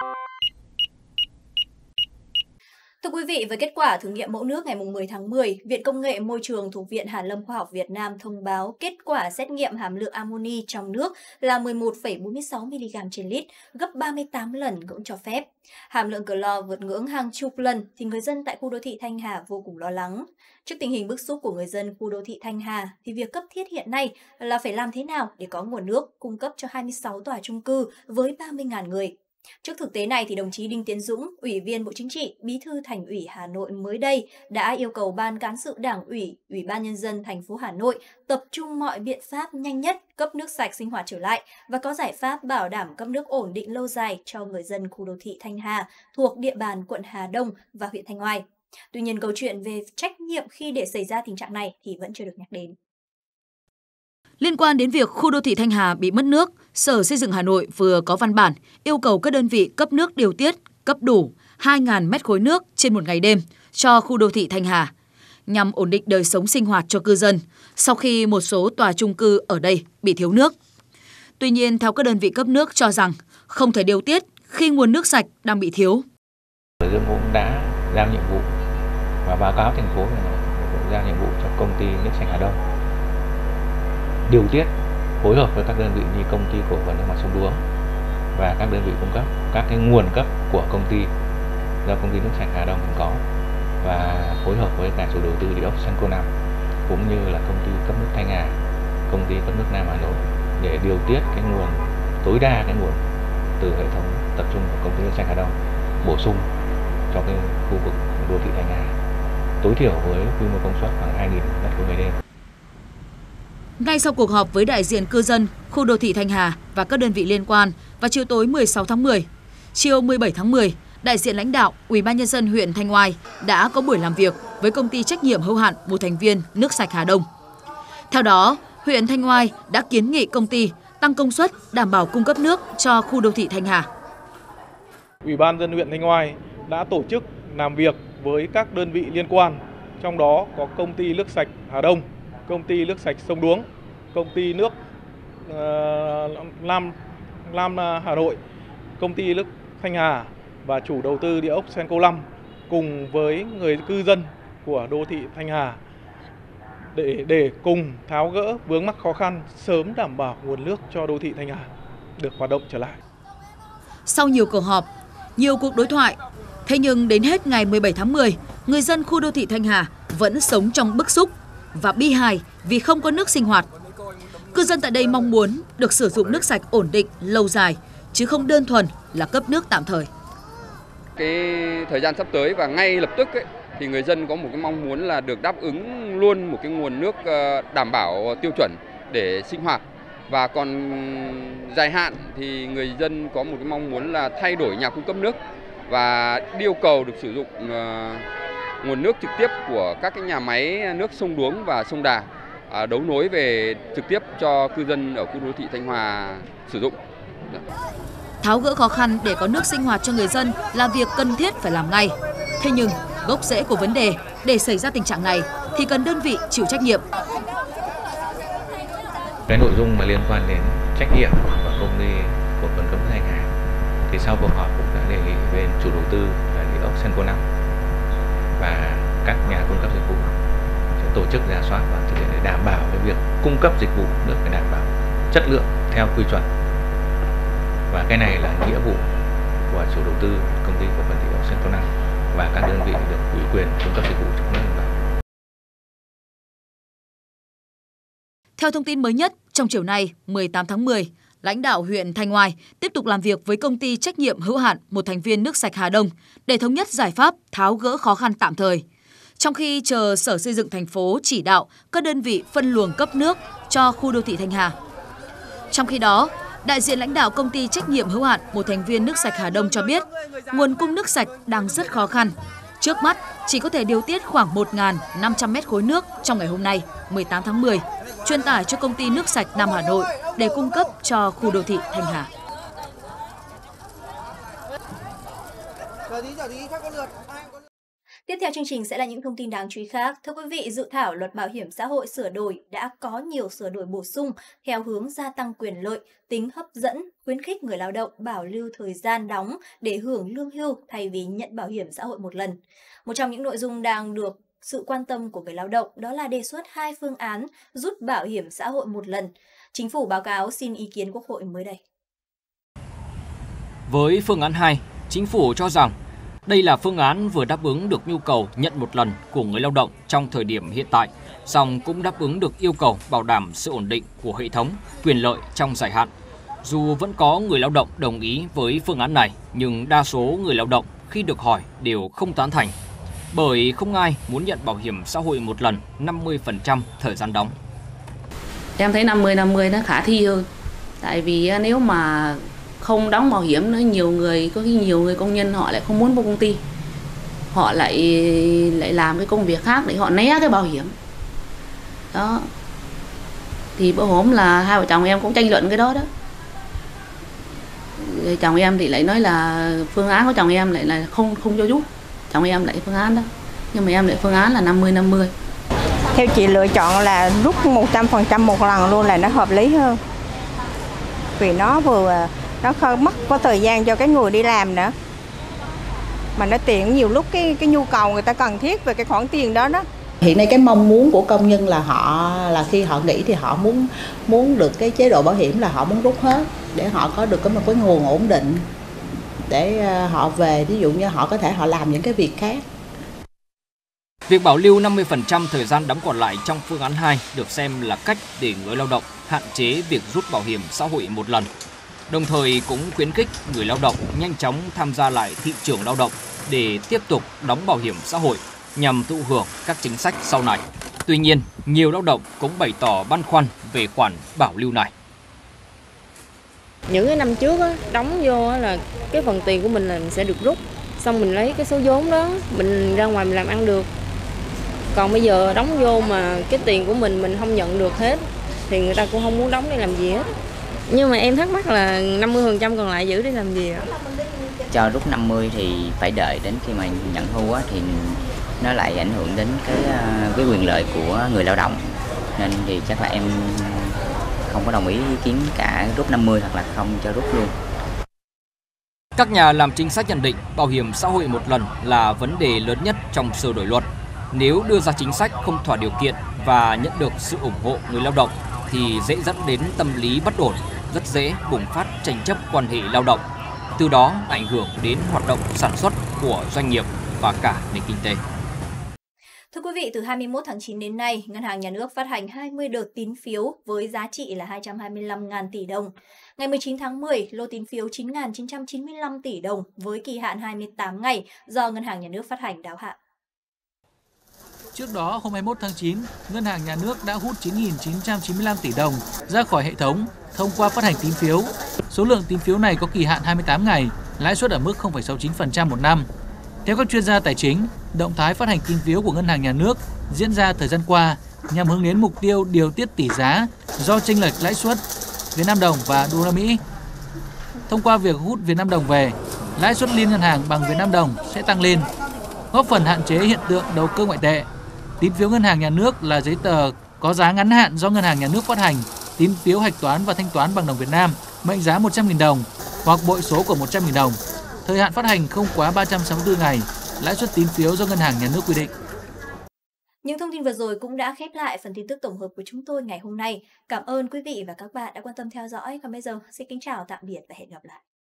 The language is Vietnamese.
Thưa quý vị, với kết quả thử nghiệm mẫu nước ngày 10 tháng 10, Viện Công nghệ Môi trường thuộc Viện Hàn lâm Khoa học Việt Nam thông báo kết quả xét nghiệm hàm lượng amoni trong nước là 11,46 mg trên lít, gấp 38 lần ngưỡng cho phép. Hàm lượng clo vượt ngưỡng hàng chục lần thì người dân tại khu đô thị Thanh Hà vô cùng lo lắng. Trước tình hình bức xúc của người dân khu đô thị Thanh Hà, thì việc cấp thiết hiện nay là phải làm thế nào để có nguồn nước cung cấp cho 26 tòa chung cư với 30.000 người. Trước thực tế này, thì đồng chí Đinh Tiến Dũng, Ủy viên Bộ Chính trị, Bí thư Thành ủy Hà Nội mới đây đã yêu cầu Ban Cán sự Đảng ủy, Ủy ban Nhân dân thành phố Hà Nội tập trung mọi biện pháp nhanh nhất cấp nước sạch sinh hoạt trở lại và có giải pháp bảo đảm cấp nước ổn định lâu dài cho người dân khu đô thị Thanh Hà thuộc địa bàn quận Hà Đông và huyện Thanh Oai. Tuy nhiên, câu chuyện về trách nhiệm khi để xảy ra tình trạng này thì vẫn chưa được nhắc đến. Liên quan đến việc khu đô thị Thanh Hà bị mất nước, Sở Xây dựng Hà Nội vừa có văn bản yêu cầu các đơn vị cấp nước điều tiết, cấp đủ 2.000 mét khối nước trên một ngày đêm cho khu đô thị Thanh Hà, nhằm ổn định đời sống sinh hoạt cho cư dân sau khi một số tòa chung cư ở đây bị thiếu nước. Tuy nhiên, theo các đơn vị cấp nước cho rằng không thể điều tiết khi nguồn nước sạch đang bị thiếu. Sở Xây dựng cũng đã giao nhiệm vụ và báo cáo thành phố cũng giao nhiệm vụ cho công ty nước sạch Hà Đông điều tiết, phối hợp với các đơn vị như công ty cổ phần nước mặt sông Đuống và các đơn vị cung cấp các cái nguồn cấp của công ty do công ty nước sạch Hà Đông có, và phối hợp với cả chủ đầu tư địa ốc Senco 5 cũng như là công ty cấp nước Thanh Hà, công ty cấp nước Nam Hà Nội để điều tiết cái nguồn tối đa cái nguồn từ hệ thống tập trung của công ty nước sạch Hà Đông bổ sung cho cái khu vực đô thị Thanh Hà tối thiểu với quy mô công suất khoảng 2.000 m3 ngày đêm. Ngay sau cuộc họp với đại diện cư dân khu đô thị Thanh Hà và các đơn vị liên quan vào chiều tối 16 tháng 10, chiều 17 tháng 10, đại diện lãnh đạo Ủy ban Nhân dân huyện Thanh Oai đã có buổi làm việc với công ty trách nhiệm hữu hạn một thành viên nước sạch Hà Đông. Theo đó, huyện Thanh Oai đã kiến nghị công ty tăng công suất đảm bảo cung cấp nước cho khu đô thị Thanh Hà. Ủy ban nhân dân huyện Thanh Oai đã tổ chức làm việc với các đơn vị liên quan, trong đó có công ty nước sạch Hà Đông, công ty nước sạch sông Đuống, công ty nước Nam Hà Nội, công ty nước Thanh Hà và chủ đầu tư địa ốc Senco 5 cùng với người cư dân của đô thị Thanh Hà để cùng tháo gỡ vướng mắc khó khăn, sớm đảm bảo nguồn nước cho đô thị Thanh Hà được hoạt động trở lại. Sau nhiều cuộc họp, nhiều cuộc đối thoại, thế nhưng đến hết ngày 17 tháng 10, người dân khu đô thị Thanh Hà vẫn sống trong bức xúc và bi hài vì không có nước sinh hoạt. Cư dân tại đây mong muốn được sử dụng nước sạch ổn định, lâu dài, chứ không đơn thuần là cấp nước tạm thời. Cái thời gian sắp tới và ngay lập tức thì người dân có một cái mong muốn là được đáp ứng luôn một cái nguồn nước đảm bảo tiêu chuẩn để sinh hoạt. Và còn dài hạn thì người dân có một cái mong muốn là thay đổi nhà cung cấp nước và yêu cầu được sử dụng nguồn nước trực tiếp của các cái nhà máy nước sông Đuống và sông Đà đấu nối về trực tiếp cho cư dân ở khu đô thị Thanh Hòa sử dụng. Tháo gỡ khó khăn để có nước sinh hoạt cho người dân là việc cần thiết phải làm ngay. Thế nhưng gốc rễ của vấn đề để xảy ra tình trạng này thì cần đơn vị chịu trách nhiệm. Cái nội dung mà liên quan đến trách nhiệm của công ty cổ phần cấp nước Thanh Hà thì sau cuộc họp cũng đã đề nghị bên chủ đầu tư là địa ốc Senco 5 và các nhà cung cấp dịch vụ sẽ tổ chức rà soát và thực hiện để đảm bảo cái việc cung cấp dịch vụ được đảm bảo chất lượng theo quy chuẩn, và cái này là nghĩa vụ của chủ đầu tư công ty cổ phần địa ốc Senco 5 và các đơn vị được ủy quyền cung cấp dịch vụ trong nước. Theo thông tin mới nhất, trong chiều nay 18 tháng 10, lãnh đạo huyện Thanh Oai tiếp tục làm việc với công ty trách nhiệm hữu hạn một thành viên nước sạch Hà Đông để thống nhất giải pháp tháo gỡ khó khăn tạm thời. Trong khi chờ Sở Xây dựng thành phố chỉ đạo các đơn vị phân luồng cấp nước cho khu đô thị Thanh Hà. Trong khi đó, đại diện lãnh đạo công ty trách nhiệm hữu hạn một thành viên nước sạch Hà Đông cho biết, nguồn cung nước sạch đang rất khó khăn. Trước mắt, chỉ có thể điều tiết khoảng 1.500 mét khối nước trong ngày hôm nay, 18 tháng 10, truyền tải cho công ty nước sạch Nam Hà Nội để cung cấp cho khu đô thị Thanh Hà. Tiếp theo chương trình sẽ là những thông tin đáng chú ý khác. Thưa quý vị, dự thảo luật bảo hiểm xã hội sửa đổi đã có nhiều sửa đổi bổ sung theo hướng gia tăng quyền lợi, tính hấp dẫn, khuyến khích người lao động bảo lưu thời gian đóng để hưởng lương hưu thay vì nhận bảo hiểm xã hội một lần. Một trong những nội dung đang được sự quan tâm của người lao động đó là đề xuất 2 phương án rút bảo hiểm xã hội một lần. Chính phủ báo cáo xin ý kiến Quốc hội mới đây. Với phương án 2, Chính phủ cho rằng đây là phương án vừa đáp ứng được nhu cầu nhận một lần của người lao động trong thời điểm hiện tại, song cũng đáp ứng được yêu cầu bảo đảm sự ổn định của hệ thống, quyền lợi trong dài hạn. Dù vẫn có người lao động đồng ý với phương án này, nhưng đa số người lao động khi được hỏi đều không tán thành, bởi không ai muốn nhận bảo hiểm xã hội một lần 50% thời gian đóng. Em thấy 50-50 nó khả thi hơn, tại vì nếu mà không đóng bảo hiểm nữa, có khi nhiều người công nhân họ lại không muốn vào công ty, họ lại làm cái công việc khác để họ né cái bảo hiểm đó. Thì bữa hôm là hai vợ chồng em cũng tranh luận cái đó đó. Chồng em thì lại nói là phương án của chồng em lại là không cho rút, chồng em lại phương án đó, nhưng mà em lại phương án là 50-50. Theo chị lựa chọn là rút 100% một lần luôn là nó hợp lý hơn, vì nó không mất có thời gian cho cái người đi làm nữa, mà nó tiện nhiều lúc cái nhu cầu người ta cần thiết về cái khoản tiền đó đó. Hiện nay cái mong muốn của công nhân là khi họ nghỉ thì họ muốn được cái chế độ bảo hiểm là họ muốn rút hết để họ có được một cái nguồn ổn định để họ về, ví dụ như họ có thể họ làm những cái việc khác. Việc bảo lưu 50% thời gian đóng còn lại trong phương án 2 được xem là cách để người lao động hạn chế việc rút bảo hiểm xã hội một lần. Đồng thời cũng khuyến khích người lao động nhanh chóng tham gia lại thị trường lao động để tiếp tục đóng bảo hiểm xã hội nhằm thụ hưởng các chính sách sau này. Tuy nhiên, nhiều lao động cũng bày tỏ băn khoăn về khoản bảo lưu này. Những cái năm trước đóng vô là cái phần tiền của mình là mình sẽ được rút, xong mình lấy cái số vốn đó mình ra ngoài mình làm ăn được. Còn bây giờ đóng vô mà cái tiền của mình không nhận được hết thì người ta cũng không muốn đóng để làm gì hết. Nhưng mà em thắc mắc là 50% còn lại giữ để làm gì ạ? Cho rút 50 thì phải đợi đến khi mà nhận hưu thì nó lại ảnh hưởng đến cái quyền lợi của người lao động. Nên thì chắc là em không có đồng ý ý kiến cả rút 50 hoặc là không cho rút luôn. Các nhà làm chính sách nhận định bảo hiểm xã hội một lần là vấn đề lớn nhất trong sửa đổi luật. Nếu đưa ra chính sách không thỏa điều kiện và nhận được sự ủng hộ người lao động thì dễ dẫn đến tâm lý bất ổn, rất dễ bùng phát tranh chấp quan hệ lao động, từ đó ảnh hưởng đến hoạt động sản xuất của doanh nghiệp và cả nền kinh tế. Thưa quý vị, từ 21 tháng 9 đến nay, Ngân hàng Nhà nước phát hành 20 đợt tín phiếu với giá trị là 225.000 tỷ đồng. Ngày 19 tháng 10, lô tín phiếu 9.995 tỷ đồng với kỳ hạn 28 ngày do Ngân hàng Nhà nước phát hành đáo hạn. Trước đó, hôm 21 tháng 9, Ngân hàng Nhà nước đã hút 9.995 tỷ đồng ra khỏi hệ thống thông qua phát hành tín phiếu. Số lượng tín phiếu này có kỳ hạn 28 ngày, lãi suất ở mức 0,69% một năm. Theo các chuyên gia tài chính, động thái phát hành tín phiếu của Ngân hàng Nhà nước diễn ra thời gian qua nhằm hướng đến mục tiêu điều tiết tỷ giá do chênh lệch lãi suất Việt Nam đồng và đô la Mỹ. Thông qua việc hút Việt Nam đồng về, lãi suất liên ngân hàng bằng Việt Nam đồng sẽ tăng lên, góp phần hạn chế hiện tượng đầu cơ ngoại tệ. Tín phiếu Ngân hàng Nhà nước là giấy tờ có giá ngắn hạn do Ngân hàng Nhà nước phát hành, tín phiếu hạch toán và thanh toán bằng đồng Việt Nam, mệnh giá 100.000 đồng hoặc bội số của 100.000 đồng. Thời hạn phát hành không quá 364 ngày, lãi suất tín phiếu do Ngân hàng Nhà nước quy định. Những thông tin vừa rồi cũng đã khép lại phần tin tức tổng hợp của chúng tôi ngày hôm nay. Cảm ơn quý vị và các bạn đã quan tâm theo dõi. Còn bây giờ, xin kính chào, tạm biệt và hẹn gặp lại.